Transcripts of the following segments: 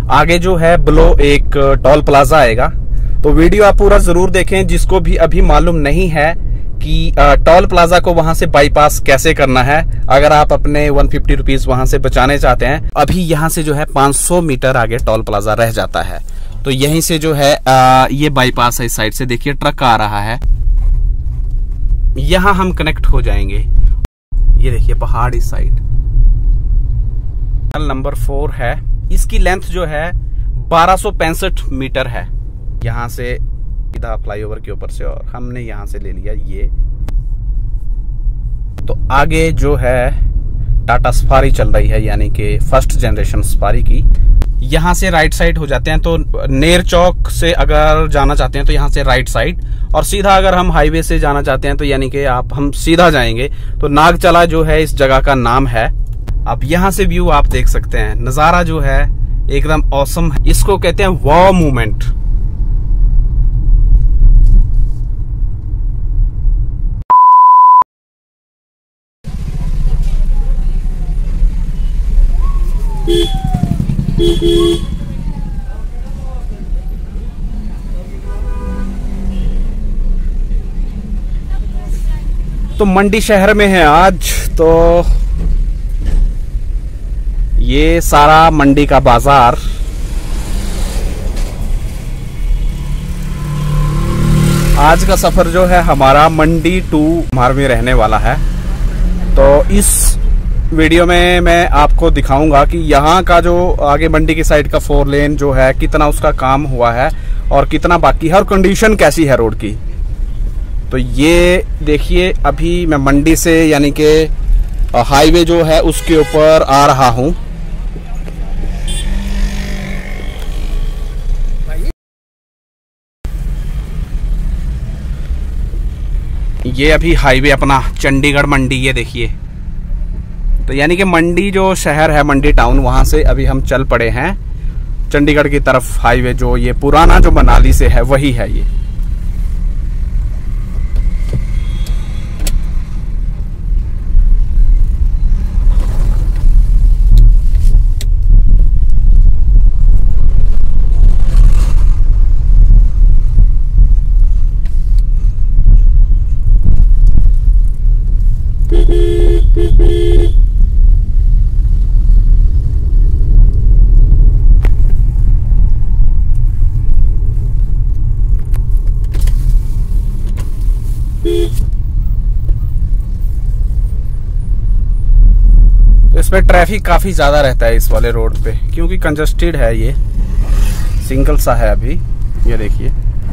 आगे जो है ब्लो एक टोल प्लाजा आएगा। तो वीडियो आप पूरा जरूर देखें, जिसको भी अभी मालूम नहीं है कि टोल प्लाजा को वहां से बाईपास कैसे करना है, अगर आप अपने 150 रुपीज वहां से बचाने चाहते हैं। अभी यहाँ से जो है 500 मीटर आगे टोल प्लाजा रह जाता है। तो यहीं से जो है ये बाईपास है, इस साइड से देखिए ट्रक आ रहा है, यहाँ हम कनेक्ट हो जाएंगे। ये देखिए पहाड़ इस साइड। नंबर 4 है, इसकी लेंथ जो है 1265 मीटर है, यहाँ से सीधा फ्लाईओवर के ऊपर से, और हमने यहाँ से ले लिया ये। तो आगे जो है टाटा सफारी चल रही है, यानी कि फर्स्ट जनरेशन सफारी की। यहाँ से राइट साइड हो जाते हैं, तो नेर चौक से अगर जाना चाहते हैं तो यहाँ से राइट साइड, और सीधा अगर हम हाईवे से जाना चाहते हैं तो यानी कि हम सीधा जाएंगे तो नागचला जो है इस जगह का नाम है। अब यहाँ से व्यू आप देख सकते हैं, नजारा जो है एकदम ऑसम है। इसको कहते हैं वॉ मूवमेंट। तो मंडी शहर में है आज, तो ये सारा मंडी का बाजार। आज का सफर जो है हमारा मंडी टू मार में रहने वाला है। तो इस वीडियो में मैं आपको दिखाऊंगा कि यहाँ का जो आगे मंडी की साइड का 4 लेन जो है कितना उसका काम हुआ है और कितना बाकी है और कंडीशन कैसी है रोड की। तो ये देखिए अभी मैं मंडी से यानी कि हाईवे जो है उसके ऊपर आ रहा हूं। ये अभी हाईवे अपना चंडीगढ़ मंडी, ये देखिए। तो यानी कि मंडी जो शहर है, मंडी टाउन, वहां से अभी हम चल पड़े हैं चंडीगढ़ की तरफ। हाईवे जो ये पुराना जो मनाली से है वही है ये। तो इसमें ट्रैफिक काफी ज्यादा रहता है इस वाले रोड पे, क्योंकि कंजस्टेड है, ये सिंगल सा है अभी। ये देखिए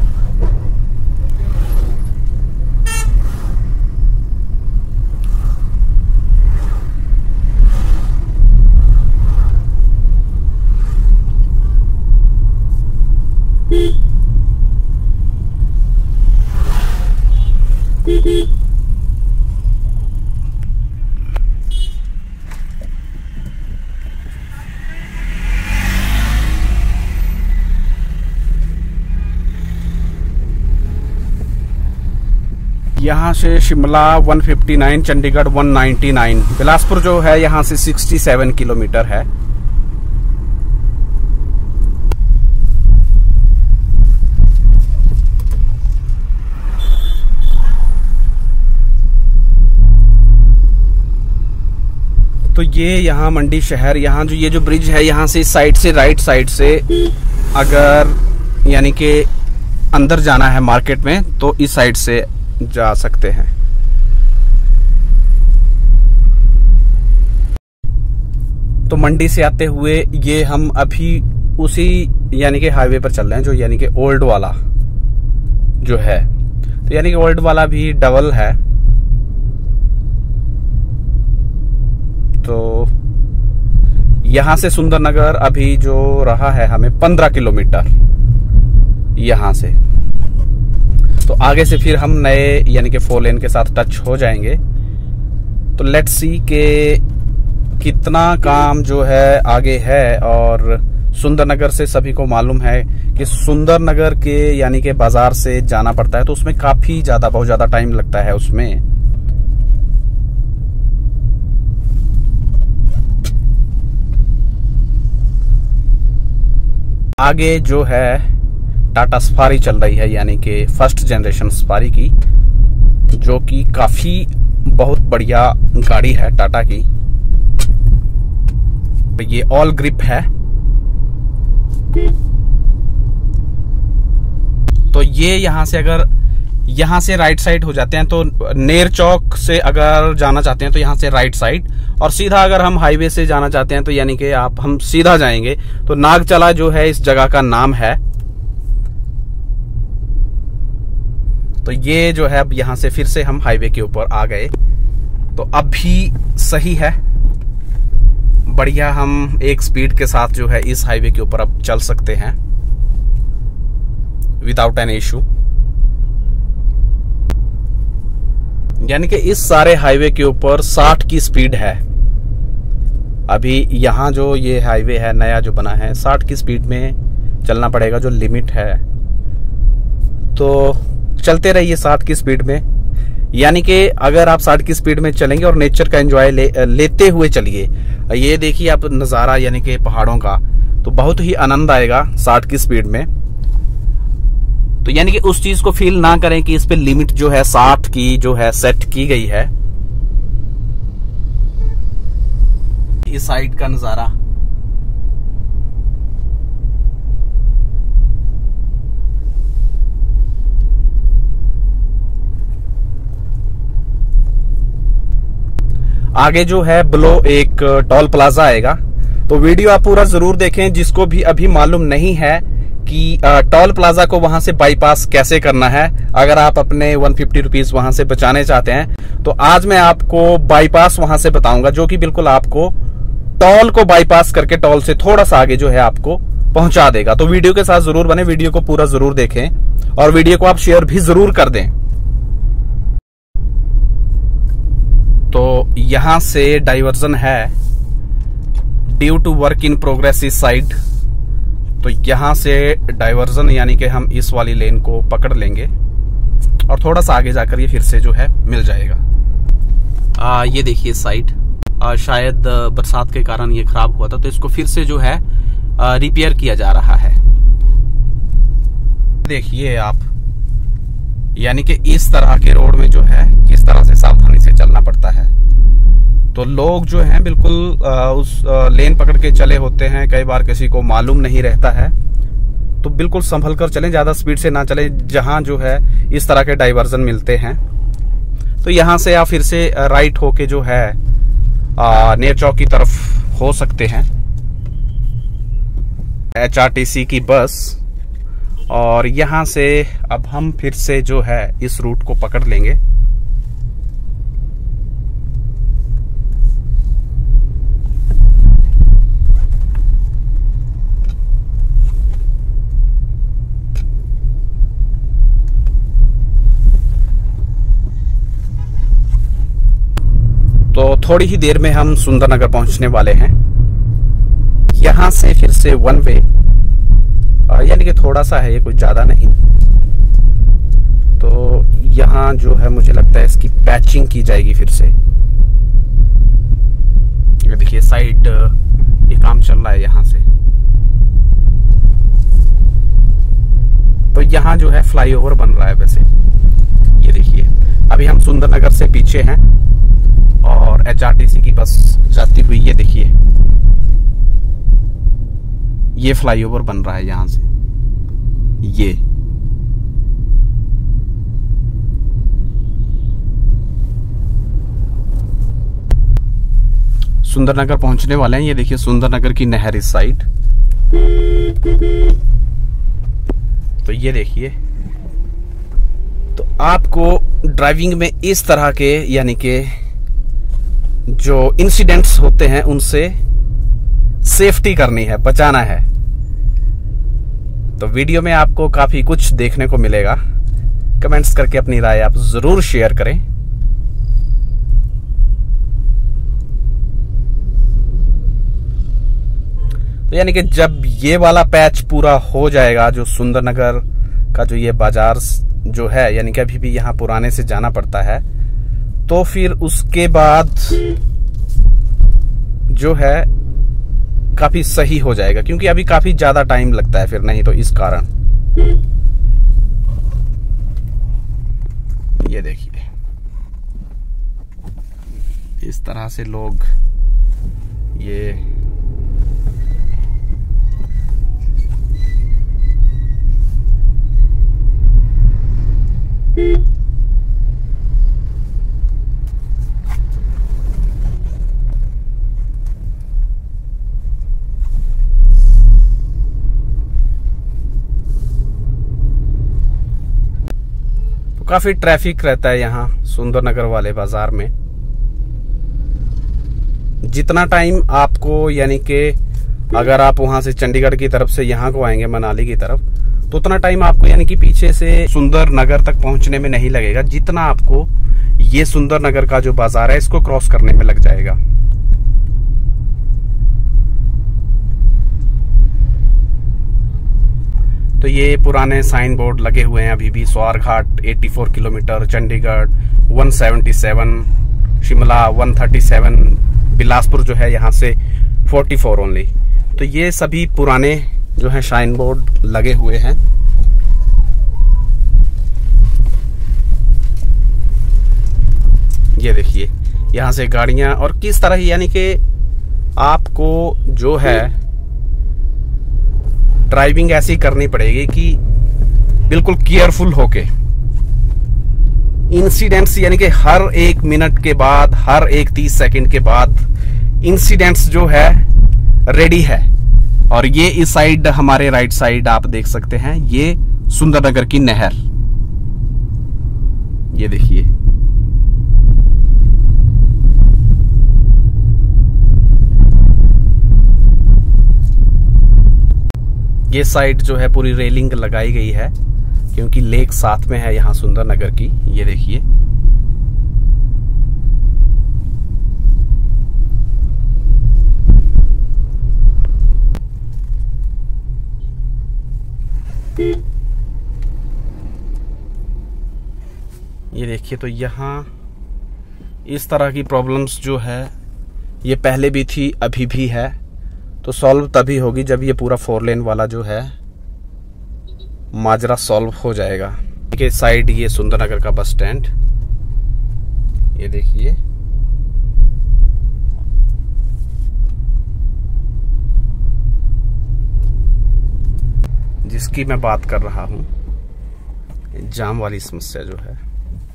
यहाँ से शिमला 159, चंडीगढ़ 199, बिलासपुर जो है यहाँ से 67 किलोमीटर है। तो ये यहाँ मंडी शहर, यहाँ जो ये जो ब्रिज है, यहाँ से इस साइड से राइट साइड से अगर यानी कि अंदर जाना है मार्केट में तो इस साइड से जा सकते हैं। तो मंडी से आते हुए ये हम अभी उसी यानी कि हाईवे पर चल रहे हैं जो यानी कि ओल्ड वाला जो है। तो यानी कि ओल्ड वाला भी डबल है। तो यहां से सुंदरनगर अभी जो रहा है हमें 15 किलोमीटर यहां से। तो आगे से फिर हम नए यानी कि 4 लेन के साथ टच हो जाएंगे। तो लेट्स सी के कितना काम जो है आगे है। और सुंदरनगर से सभी को मालूम है कि सुंदरनगर के यानी कि बाजार से जाना पड़ता है, तो उसमें काफी ज्यादा बहुत ज्यादा टाइम लगता है उसमें। आगे जो है टाटा सफारी चल रही है, यानी कि फर्स्ट जनरेशन सफारी की, जो कि काफी बहुत बढ़िया गाड़ी है टाटा की। ये ऑल ग्रिप है। तो ये यहां से अगर यहां से राइट साइड हो जाते हैं तो नेर चौक से अगर जाना चाहते हैं तो यहां से राइट साइड, और सीधा अगर हम हाईवे से जाना चाहते हैं तो यानी कि हम सीधा जाएंगे तो नागचला जो है इस जगह का नाम है। तो ये जो है अब यहां से फिर से हम हाईवे के ऊपर आ गए, तो अब भी सही है, बढ़िया। हम एक स्पीड के साथ जो है इस हाईवे के ऊपर अब चल सकते हैं विदाउट एन इशू। यानी कि इस सारे हाईवे के ऊपर 60 की स्पीड है। अभी यहां जो ये हाईवे है नया जो बना है, 60 की स्पीड में चलना पड़ेगा, जो लिमिट है। तो चलते रहिए 60 की स्पीड में। यानी कि अगर आप 60 की स्पीड में चलेंगे और नेचर का एंजॉय लेते हुए चलिए, ये देखिए आप नज़ारा यानी कि पहाड़ों का, तो बहुत ही आनंद आएगा 60 की स्पीड में। तो यानी कि उस चीज को फील ना करें कि इस पे लिमिट जो है 60 की जो है सेट की गई है। इस साइड का नजारा, आगे जो है ब्लो एक टोल प्लाजा आएगा। तो वीडियो आप पूरा जरूर देखें, जिसको भी अभी मालूम नहीं है कि टोल प्लाजा को वहां से बाईपास कैसे करना है। अगर आप अपने 150 रुपीज वहां से बचाने चाहते हैं तो आज मैं आपको बाईपास वहां से बताऊंगा, जो कि बिल्कुल आपको टोल को बाईपास करके टोल से थोड़ा सा आगे जो है आपको पहुंचा देगा। तो वीडियो के साथ जरूर बने, वीडियो को पूरा जरूर देखें और वीडियो को आप शेयर भी जरूर कर दें। तो यहां से डाइवर्जन है due to work in progress इस साइड। तो यहां से डाइवर्जन यानी कि हम इस वाली लेन को पकड़ लेंगे और थोड़ा सा आगे जाकर ये फिर से जो है मिल जाएगा। ये देखिए साइड, शायद बरसात के कारण ये खराब हुआ था, तो इसको फिर से जो है रिपेयर किया जा रहा है। देखिए आप, यानी कि इस तरह के रोड में जो है किस तरह से सावधानी से चलना पड़ता है। तो लोग जो हैं बिल्कुल उस लेन पकड़ के चले होते हैं, कई बार किसी को मालूम नहीं रहता है। तो बिल्कुल संभल कर चलें, ज्यादा स्पीड से ना चलें जहां जो है इस तरह के डाइवर्जन मिलते हैं। तो यहां से आप फिर से राइट होके जो है नेर चौक की तरफ हो सकते हैं। HRTC की बस, और यहां से अब हम फिर से जो है इस रूट को पकड़ लेंगे। तो थोड़ी ही देर में हम सुंदरनगर पहुंचने वाले हैं। यहां से फिर से वन वे, यानी कि थोड़ा सा है, ये कुछ ज्यादा नहीं। तो यहां जो है मुझे लगता है इसकी पैचिंग की जाएगी फिर से। ये देखिए साइड ये काम चल रहा है यहां से। तो यहां जो है फ्लाईओवर बन रहा है वैसे। ये देखिए अभी हम सुंदरनगर से पीछे हैं और HRTC की बस जाती हुई, ये देखिए ये फ्लाईओवर बन रहा है यहां से। ये सुंदरनगर पहुंचने वाले हैं। ये देखिए सुंदरनगर की नहर इस साइड। तो ये देखिए, तो आपको ड्राइविंग में इस तरह के यानी कि जो इंसिडेंट्स होते हैं उनसे सेफ्टी करनी है, बचाना है। तो वीडियो में आपको काफी कुछ देखने को मिलेगा। कमेंट्स करके अपनी राय आप जरूर शेयर करें। तो यानी कि जब ये वाला पैच पूरा हो जाएगा, जो सुंदरनगर का जो ये बाजार जो है, यानी कि अभी भी यहाँ पुराने से जाना पड़ता है, तो फिर उसके बाद जो है काफी सही हो जाएगा, क्योंकि अभी काफी ज्यादा टाइम लगता है फिर नहीं तो इस कारण। ये देखिए इस तरह से लोग ये तो काफी ट्रैफिक रहता है यहाँ सुंदरनगर वाले बाजार में। जितना टाइम आपको यानी कि अगर आप वहां से चंडीगढ़ की तरफ से यहाँ को आएंगे मनाली की तरफ, तो उतना टाइम आपको यानी कि पीछे से सुंदरनगर तक पहुंचने में नहीं लगेगा जितना आपको ये सुंदरनगर का जो बाजार है इसको क्रॉस करने में लग जाएगा। तो ये पुराने साइन बोर्ड लगे हुए हैं अभी भी। स्वारघाट 84 किलोमीटर, चंडीगढ़ 177, शिमला 137, बिलासपुर जो है यहाँ से 44 ओनली। तो ये सभी पुराने जो है साइन बोर्ड लगे हुए हैं। ये देखिए यहाँ से गाड़ियां, और किस तरह यानी कि आपको जो है ड्राइविंग ऐसी करनी पड़ेगी कि बिल्कुल केयरफुल होके। इंसिडेंट्स यानी कि हर 1 मिनट के बाद, हर 30 सेकंड के बाद इंसिडेंट्स जो है रेडी है। और ये इस साइड हमारे राइट साइड आप देख सकते हैं ये सुंदरनगर की नहर। ये देखिए ये साइड जो है पूरी रेलिंग लगाई गई है क्योंकि लेक साथ में है यहाँ सुंदरनगर की। ये देखिए ये देखिए। तो यहाँ इस तरह की प्रॉब्लम्स जो है ये पहले भी थी, अभी भी है। तो सॉल्व तभी होगी जब ये पूरा 4 लेन वाला जो है माजरा सॉल्व हो जाएगा। के साइड ये सुंदरनगर का बस स्टैंड, ये देखिए जिसकी मैं बात कर रहा हूं, जाम वाली समस्या जो है।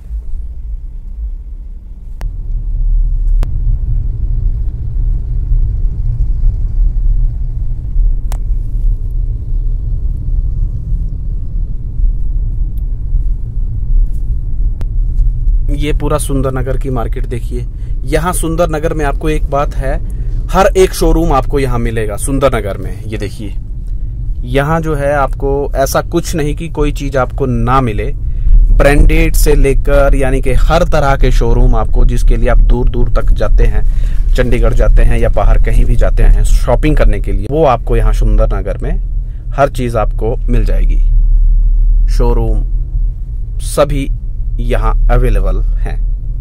ये पूरा सुंदरनगर की मार्केट देखिए। यहाँ सुंदरनगर में आपको एक बात है, हर एक शोरूम आपको यहाँ मिलेगा सुंदरनगर में। ये देखिए यहाँ जो है आपको ऐसा कुछ नहीं कि कोई चीज आपको ना मिले। ब्रांडेड से लेकर यानी कि हर तरह के शोरूम आपको, जिसके लिए आप दूर दूर तक जाते हैं, चंडीगढ़ जाते हैं या बाहर कहीं भी जाते हैं शॉपिंग करने के लिए, वो आपको यहाँ सुंदरनगर में हर चीज आपको मिल जाएगी। शोरूम सभी यहाँ अवेलेबल हैं।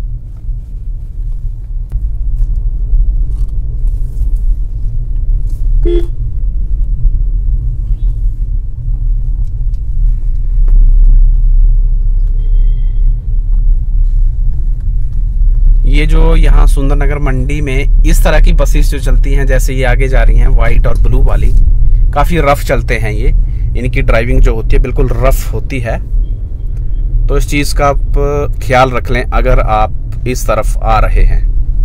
ये जो यहाँ सुंदरनगर मंडी में इस तरह की बसेस जो चलती हैं, जैसे ये आगे जा रही हैं व्हाइट और ब्लू वाली, काफी रफ चलते हैं ये। इनकी ड्राइविंग जो होती है बिल्कुल रफ होती है। तो इस चीज का आप ख्याल रख लें अगर आप इस तरफ आ रहे हैं।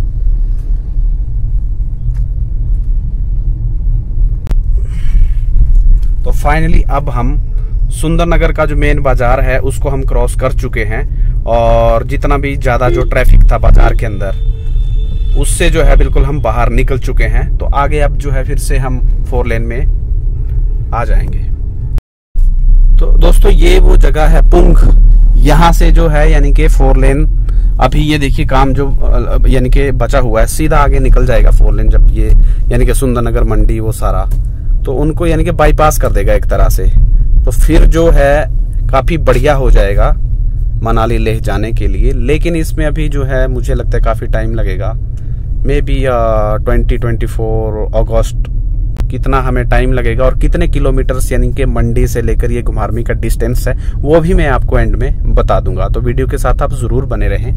तो फाइनली अब हम सुंदरनगर का जो मेन बाजार है उसको हम क्रॉस कर चुके हैं, और जितना भी ज्यादा जो ट्रैफिक था बाजार के अंदर उससे जो है बिल्कुल हम बाहर निकल चुके हैं। तो आगे अब जो है फिर से हम 4 लेन में आ जाएंगे। तो दोस्तों ये वो जगह है पुंग, यहाँ से जो है यानी कि 4 लेन अभी ये देखिए काम जो यानी कि बचा हुआ है, सीधा आगे निकल जाएगा 4 लेन जब ये यानी कि सुंदरनगर मंडी वो सारा, तो उनको यानी कि बाईपास कर देगा एक तरह से। तो फिर जो है काफी बढ़िया हो जाएगा मनाली लेह जाने के लिए। लेकिन इसमें अभी जो है मुझे लगता है काफी टाइम लगेगा, मे बी 2024 अगस्त कितना हमें टाइम लगेगा और कितने किलोमीटर्स यानी कि मंडी से लेकर ये घुमारवीं का डिस्टेंस है, वो भी मैं आपको एंड में बता दूंगा। तो वीडियो के साथ आप जरूर बने रहें।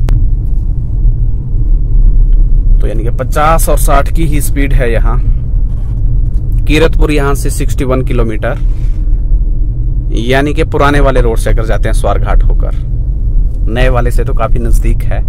तो यानी कि 50 और 60 की ही स्पीड है यहाँ। कीरतपुर यहाँ से 61 किलोमीटर, यानी कि पुराने वाले रोड से अगर जाते हैं स्वारघाट होकर, नए वाले से तो काफी नजदीक है।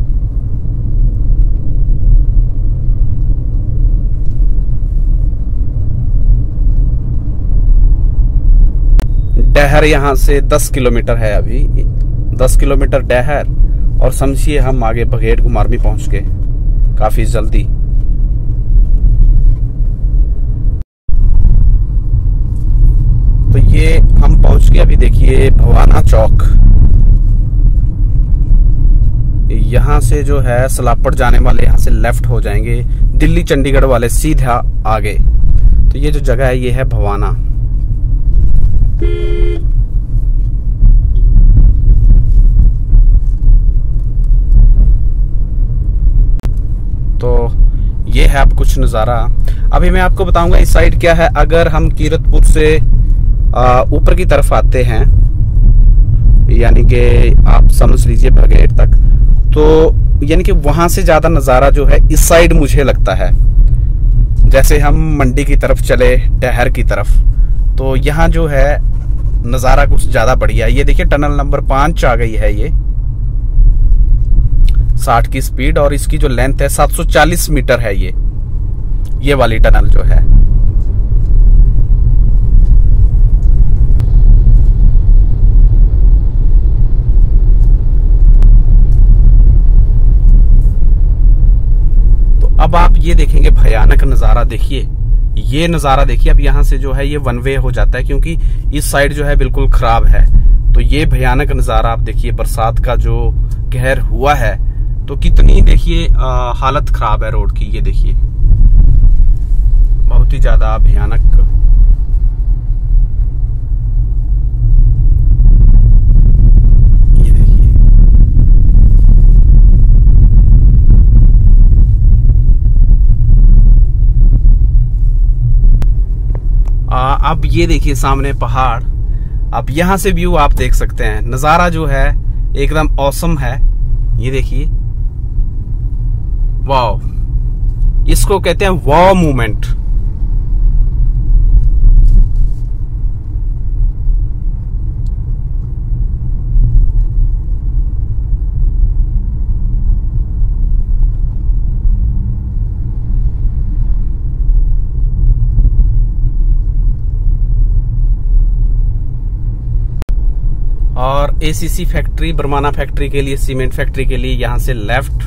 डहर यहाँ से 10 किलोमीटर है, अभी 10 किलोमीटर डहर, और समझिए हम आगे बघेट घुमारवीं पहुंच गए काफी जल्दी। तो ये हम पहुंच गए, अभी देखिए भवाना चौक। यहां से जो है सलापड़ जाने वाले यहां से लेफ्ट हो जाएंगे, दिल्ली चंडीगढ़ वाले सीधा आगे। तो ये जो जगह है ये है भवाना। तो ये है अब कुछ नज़ारा। अभी मैं आपको बताऊंगा इस साइड क्या है। अगर हम कीरतपुर से ऊपर की तरफ आते हैं, यानी कि आप समझ लीजिए बघेट तक, तो यानी कि वहां से ज्यादा नज़ारा जो है इस साइड मुझे लगता है। जैसे हम मंडी की तरफ चले, डहर की तरफ, तो यहाँ जो है नज़ारा कुछ ज्यादा बढ़िया है। ये देखिए टनल नंबर 5 आ गई है, ये 60 की स्पीड, और इसकी जो लेंथ है 740 मीटर है। ये वाली टनल जो है। तो अब आप ये देखेंगे भयानक नजारा। देखिए ये नजारा देखिए। अब यहां से जो है ये वन वे हो जाता है, क्योंकि इस साइड जो है बिल्कुल खराब है। तो ये भयानक नजारा आप देखिए, बरसात का जो कहर हुआ है, तो कितनी देखिए हालत खराब है रोड की। ये देखिए बहुत ही ज्यादा भयानक। ये देखिए अब ये देखिए सामने पहाड़। अब यहां से व्यू आप देख सकते हैं, नजारा जो है एकदम औसम है। ये देखिए, वाव, इसको कहते हैं वाव मूवमेंट। और एसीसी फैक्ट्री, बरमाना फैक्ट्री के लिए, सीमेंट फैक्ट्री के लिए यहां से लेफ्ट।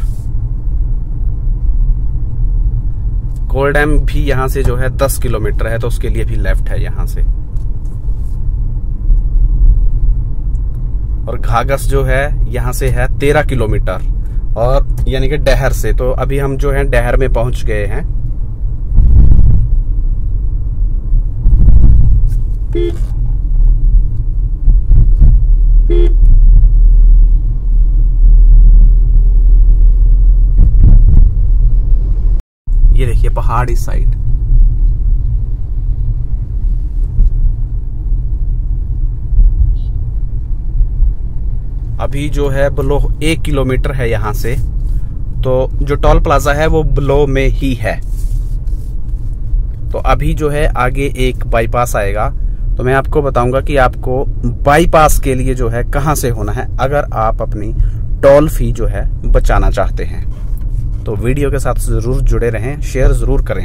कोल डैम भी यहां से जो है 10 किलोमीटर है, तो उसके लिए भी लेफ्ट है यहां से। और घाघस जो है यहां से है 13 किलोमीटर, और यानी कि डहर से। तो अभी हम जो है डहर में पहुंच गए हैं। ये देखिए पहाड़ इस साइड। अभी जो है बिलो 1 किलोमीटर है यहां से, तो जो टोल प्लाजा है वो बिलो में ही है। तो अभी जो है आगे एक बाईपास आएगा, तो मैं आपको बताऊंगा कि आपको बाईपास के लिए जो है कहां से होना है, अगर आप अपनी टोल फी जो है बचाना चाहते हैं। तो वीडियो के साथ जरूर जुड़े रहें, शेयर जरूर करें।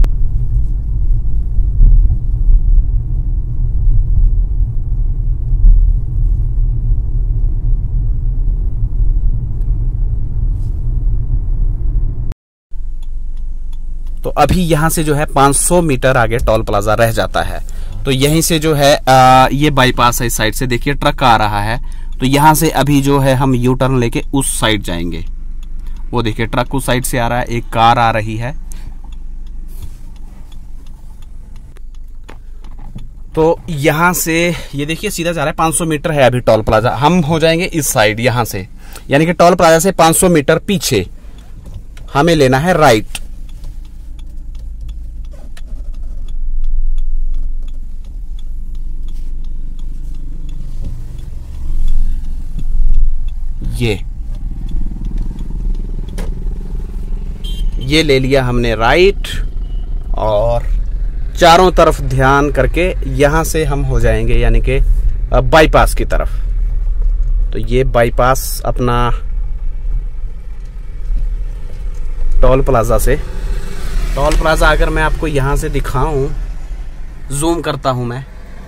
तो अभी यहां से जो है 500 मीटर आगे टोल प्लाजा रह जाता है। तो यहीं से जो है ये बाईपास है, इस साइड से देखिए ट्रक आ रहा है। तो यहां से अभी जो है हम यू टर्न लेके उस साइड जाएंगे। वो देखिए ट्रक उस साइड से आ रहा है, एक कार आ रही है। तो यहां से ये देखिए सीधा जा रहा है, 500 मीटर है अभी टोल प्लाजा। हम हो जाएंगे इस साइड यहां से, यानी कि टोल प्लाजा से 500 मीटर पीछे हमें लेना है राइट। ये ले लिया हमने राइट, और चारों तरफ ध्यान करके यहां से हम हो जाएंगे यानी कि बाईपास की तरफ। तो ये बाईपास अपना टोल प्लाजा से। टोल प्लाजा अगर मैं आपको यहां से दिखाऊं, जूम करता हूं मैं,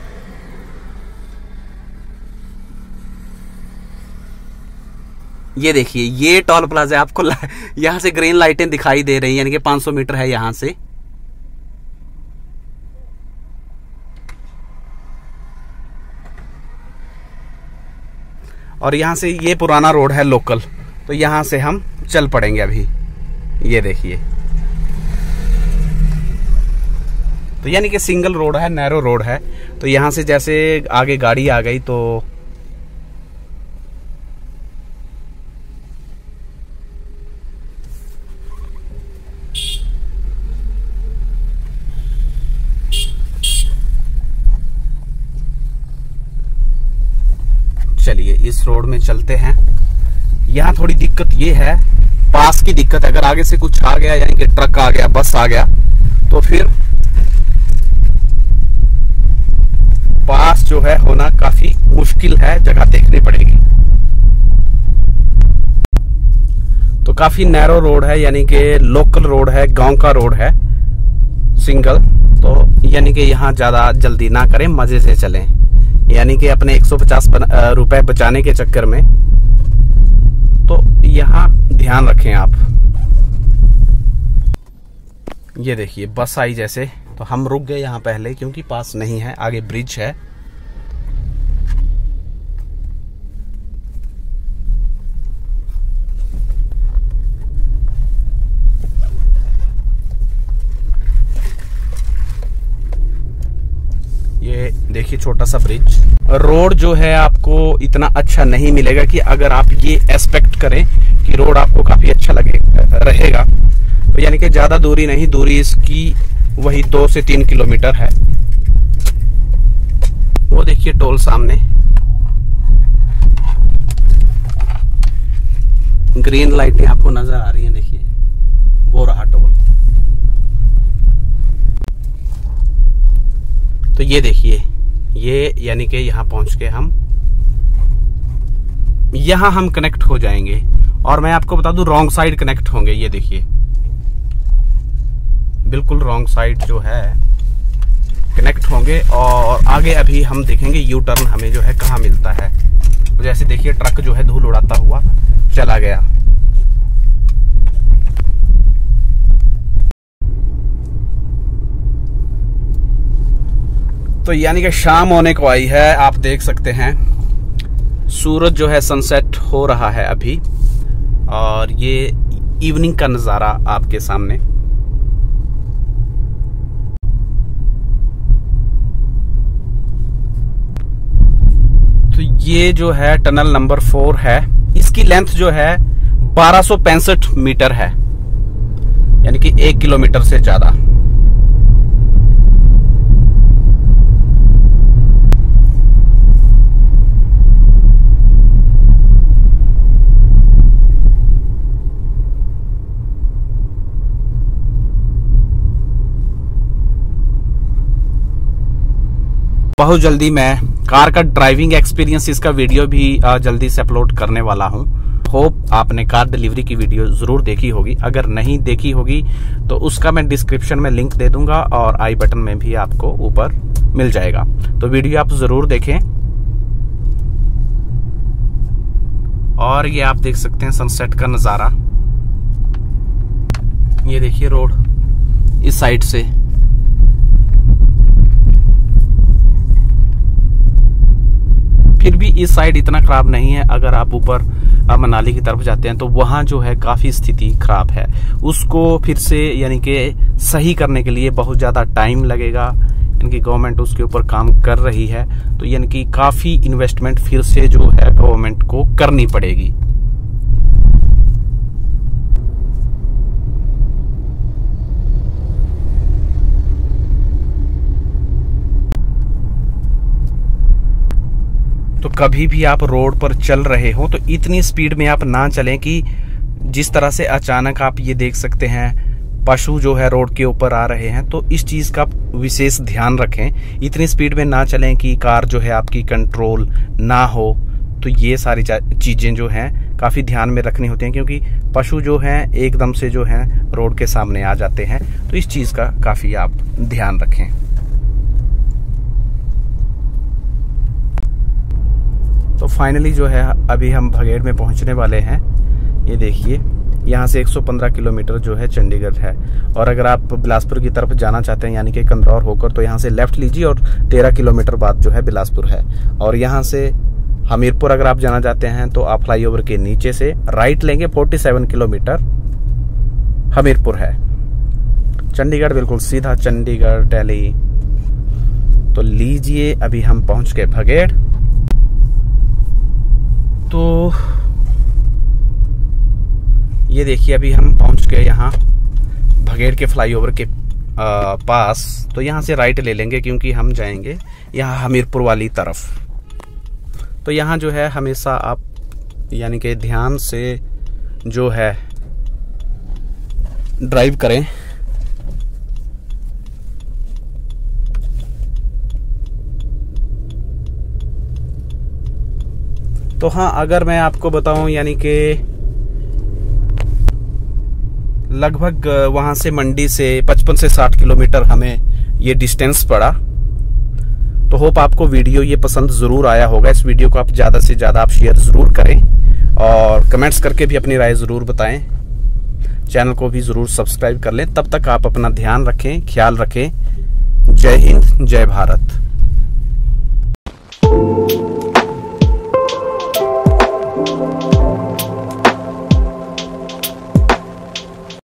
ये देखिए ये टोल प्लाजा। आपको यहां से ग्रीन लाइटें दिखाई दे रही हैं, यानी कि 500 मीटर है यहां से। और यहां से ये पुराना रोड है लोकल, तो यहां से हम चल पड़ेंगे अभी। ये देखिए, तो यानी कि सिंगल रोड है, नैरो रोड है। तो यहां से जैसे आगे गाड़ी आ गई तो चलिए इस रोड में चलते हैं। यहाँ थोड़ी दिक्कत ये है, पास की दिक्कत। अगर आगे से कुछ आ गया, यानी कि ट्रक आ गया, बस आ गया, तो फिर पास जो है होना काफी मुश्किल है, जगह देखनी पड़ेगी। तो काफी नैरो रोड है, यानी कि लोकल रोड है, गांव का रोड है, सिंगल। तो यानी कि यहाँ ज्यादा जल्दी ना करें, मजे से चलें। यानी कि अपने 150 रुपए बचाने के चक्कर में, तो यहाँ ध्यान रखें आप। ये देखिए बस आई जैसे, तो हम रुक गए यहाँ पहले क्योंकि पास नहीं है, आगे ब्रिज है। ये देखिए छोटा सा ब्रिज। रोड जो है आपको इतना अच्छा नहीं मिलेगा कि अगर आप ये एक्सपेक्ट करें कि रोड आपको काफी अच्छा रहेगा। तो यानी कि ज्यादा दूरी नहीं, दूरी इसकी वही 2 से 3 किलोमीटर है। वो देखिए टोल सामने, ग्रीन लाइटें आपको नजर आ रही हैं, देखिए वो रहा टोल। तो ये देखिए, ये यानी कि यहाँ पहुंच के यहाँ हम कनेक्ट हो जाएंगे। और मैं आपको बता दूं, रॉन्ग साइड कनेक्ट होंगे। ये देखिए बिल्कुल रॉन्ग साइड जो है कनेक्ट होंगे। और आगे अभी हम देखेंगे यू टर्न हमें जो है कहाँ मिलता है। तो जैसे देखिए ट्रक जो है धूल उड़ाता हुआ चला गया। तो यानी कि शाम होने को आई है, आप देख सकते हैं सूरज जो है सनसेट हो रहा है अभी, और ये इवनिंग का नजारा आपके सामने। तो ये जो है टनल नंबर 4 है, इसकी लेंथ जो है 1265 मीटर है, यानी कि 1 किलोमीटर से ज्यादा। बहुत जल्दी मैं कार का ड्राइविंग एक्सपीरियंस, इसका वीडियो भी जल्दी से अपलोड करने वाला हूं। होप आपने कार डिलीवरी की वीडियो जरूर देखी होगी। अगर नहीं देखी होगी तो उसका मैं डिस्क्रिप्शन में लिंक दे दूंगा और आई बटन में भी आपको ऊपर मिल जाएगा। तो वीडियो आप जरूर देखें। और ये आप देख सकते हैं सनसेट का नजारा। ये देखिए रोड इस साइड से, फिर भी इस साइड इतना खराब नहीं है। अगर आप ऊपर मनाली की तरफ जाते हैं तो वहां जो है काफी स्थिति खराब है। उसको फिर से यानी कि सही करने के लिए बहुत ज्यादा टाइम लगेगा, यानी कि गवर्नमेंट उसके ऊपर काम कर रही है। तो यानी कि काफी इन्वेस्टमेंट फिर से जो है गवर्नमेंट को करनी पड़ेगी। तो कभी भी आप रोड पर चल रहे हो तो इतनी स्पीड में आप ना चलें कि जिस तरह से अचानक आप ये देख सकते हैं पशु जो है रोड के ऊपर आ रहे हैं, तो इस चीज़ का विशेष ध्यान रखें। इतनी स्पीड में ना चलें कि कार जो है आपकी कंट्रोल ना हो। तो ये सारी चीज़ें जो हैं काफ़ी ध्यान में रखनी होती हैं, क्योंकि पशु जो हैं एकदम से जो हैं रोड के सामने आ जाते हैं। तो इस चीज़ का काफ़ी आप ध्यान रखें। तो फाइनली जो है अभी हम भगेड़ में पहुंचने वाले हैं। ये देखिए, यहाँ से 115 किलोमीटर जो है चंडीगढ़ है। और अगर आप बिलासपुर की तरफ जाना चाहते हैं, यानी कि कंदौर होकर, तो यहाँ से लेफ्ट लीजिए और 13 किलोमीटर बाद जो है बिलासपुर है। और यहाँ से हमीरपुर अगर आप जाना चाहते हैं तो आप फ्लाईओवर के नीचे से राइट लेंगे, 47 किलोमीटर हमीरपुर है। चंडीगढ़ बिल्कुल सीधा, चंडीगढ़ दिल्ली। तो लीजिए, अभी हम पहुंच गए भगेड़। तो ये देखिए, अभी हम पहुंच गए यहाँ भगेड़ के फ्लाईओवर के पास। तो यहाँ से राइट ले लेंगे क्योंकि हम जाएंगे यहाँ हमीरपुर वाली तरफ। तो यहाँ जो है हमेशा आप यानी कि ध्यान से जो है ड्राइव करें। तो हाँ, अगर मैं आपको बताऊं, यानी कि लगभग वहां से मंडी से 55 से 60 किलोमीटर हमें ये डिस्टेंस पड़ा। तो होप आपको वीडियो ये पसंद जरूर आया होगा। इस वीडियो को आप ज़्यादा से ज़्यादा आप शेयर ज़रूर करें और कमेंट्स करके भी अपनी राय ज़रूर बताएं। चैनल को भी ज़रूर सब्सक्राइब कर लें। तब तक आप अपना ध्यान रखें, ख्याल रखें। जय हिंद, जय भारत।